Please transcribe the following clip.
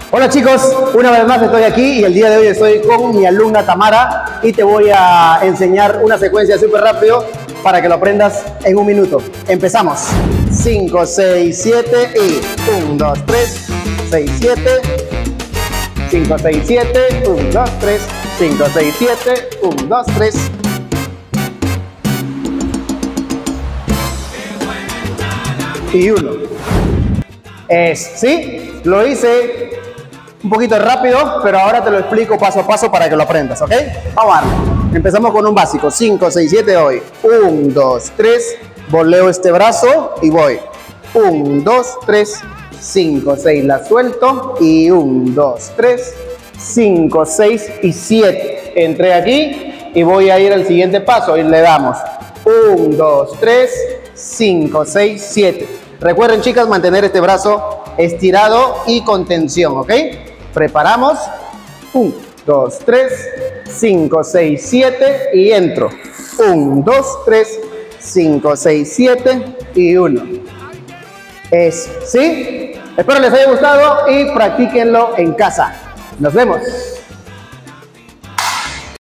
Hola chicos, una vez más estoy aquí y el día de hoy estoy con mi alumna Tamara y te voy a enseñar una secuencia súper rápido para que lo aprendas en un minuto. Empezamos. 5, 6, 7 y 1, 2, 3, 6, 7, 5, 6, 7, 1, 2, 3, 5, 6, 7, 1, 2, 3. Y 1. ¿Sí? Lo hice un poquito rápido, pero ahora te lo explico paso a paso para que lo aprendas, ¿ok? Vamos a darle. Empezamos con un básico. 5, 6, 7, voy. 1, 2, 3. Voleo este brazo y voy. 1, 2, 3, 5, 6. La suelto y 1, 2, 3, 5, 6 y 7. Entré aquí y voy a ir al siguiente paso y le damos 1, 2, 3, 5, 6, 7. Recuerden, chicas, mantener este brazo estirado y con tensión, ¿ok? Preparamos. 1, 2, 3, 5, 6, 7 y entro. 1, 2, 3, 5, 6, 7 y 1. ¿Sí? Espero les haya gustado y practíquenlo en casa. Nos vemos.